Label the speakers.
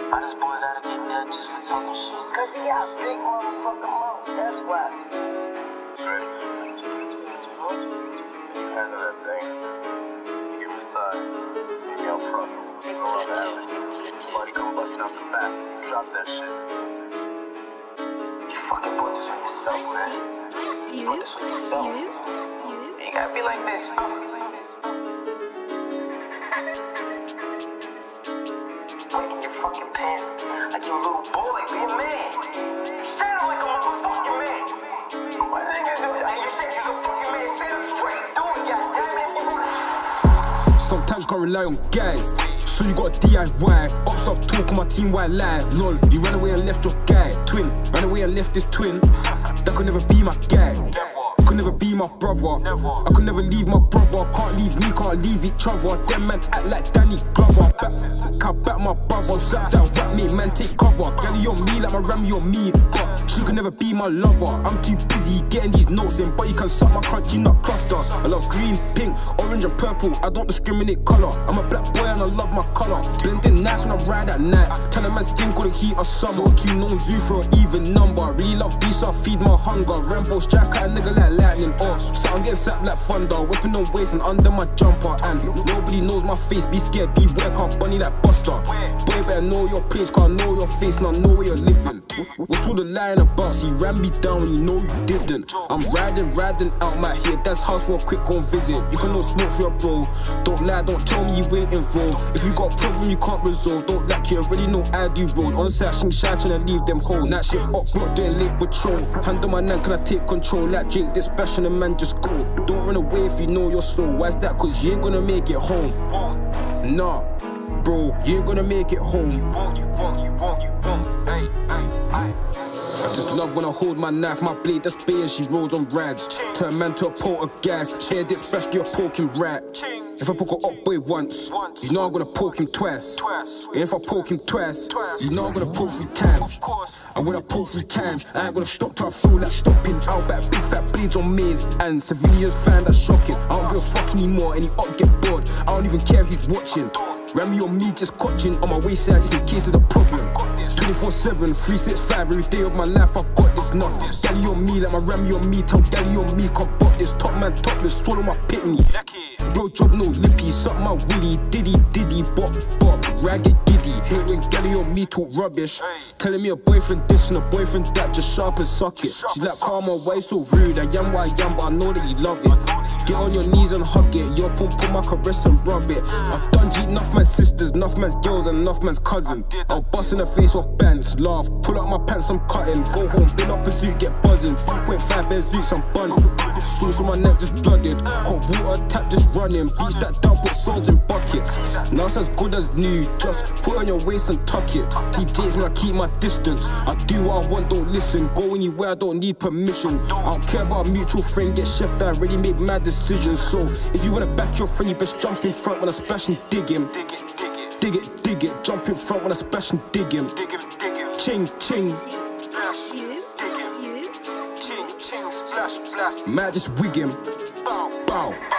Speaker 1: Why this boy gotta get dead just for talking shit?
Speaker 2: Cause he got a big motherfucking mouth, that's why.
Speaker 3: Ready? Handle that thing. You give me a side. Meet me out front. Go on that. Somebody come busting out the back. Drop that shit.
Speaker 1: You fucking put this on yourself, man. You put this on yourself. You ain't gotta be like this. Making your fucking pants like your little boy, be a man. You stand up like a motherfucking man. Why niggas do it? You said you're a fucking man. Stand up straight. Do it, goddammit.
Speaker 4: Sometimes you can't rely on guys, so you got DIY. Ops off talk on my team, why lie? Lol, you ran away and left your guy. Twin, ran away and left this twin. That could never be my guy. Could never be my brother. I could never leave my brother. Can't leave me, can't leave each other. Them men act like Danny Glover. Can't back my brother. Slap that rap me, man, take cover. Gally on me like my Remy on me. But she could never be my lover. I'm too busy getting these notes in, but you can suck my crunchy nut cluster. I love green, pink, orange and purple. I don't discriminate colour. I'm a black boy and I love my colour. Blending nights when I ride at night. Telling my skin got the heat of summer. So too known zoo for an even number. Really love beef, so I feed my hunger. Rambo strike at a nigga like lightning. So I'm getting sapped like thunder. Whipping on waist and under my jumper. And nobody knows my face. Be scared, beware, can't bunny like Buster. Boy, better know your place, can't know your face, not know where you're living. What's all the lying about? See, ran me down when you know you didn't. I'm riding out my head. That's house for a quick gon' visit. You can no smoke for your bro. Don't lie, don't tell me you ain't involved. If you got a problem you can't resolve, don't like you already know I do road. On side, shing shy, tryna leave them hoes. Night shift up, block doing late patrol. Hand on my neck, can I take control? Like Jake, this special and man just go. Don't run away if you know you're slow. Why's that? Cause you ain't gonna make it home. Nah, bro, you ain't gonna make it home. You won't. Ay. I just love when I hold my knife, my blade, that's bay and she rolls on rads. Turn man to a pot of gas, head it, especially a poking rat. If I poke a up boy once, you know I'm gonna poke him twice. And if I poke him twice, you know I'm gonna poke 3 times. And when I poke 3 times, I ain't gonna stop till I feel like stopping. I'll back big fat blades on mains, and civilians find that shocking. I don't give a fuck anymore, any up get bored. I don't even care who's watching. Remy on me, just cotching on my wayside just in case there's a problem. 24/7, 365, every day of my life I got this nuff. Gally on me like my Remy on me, tell Gally on me, can't bot this. Top man topless, swallow my pitney. Blow job no lippy, suck my willy, diddy, bop, ragged giddy. Hate when Gally on me talk rubbish. Telling me a boyfriend this and a boyfriend that, just sharp and suck it. She's like, Karma, why you so rude? I am what I am, but I know that you love it. Get on your knees and hug it, your pum my caress and rub it. I've done G, enough man's sisters, enough man's girls and enough man's cousin. I'll bust in the face with bands, laugh, pull out my pants, I'm cutting. Go home, bin up a suit, get buzzing. 3.5 bears, Zeus, I'm bunning. Stools on my neck just blooded. Hot water tap just running. Beach that down, put swords in buckets. Now it's as good as new, just put on your waist and tuck it. TJ's when I keep my distance. I do what I want, don't listen. Go anywhere, I don't need permission. I don't care about a mutual friend, get chef that I already made my decisions. So if you wanna back your friend, you best jump in front when I splash and dig him. Dig it, jump in front when I splash and dig him. Ching, splash. Might just wig him. Bow.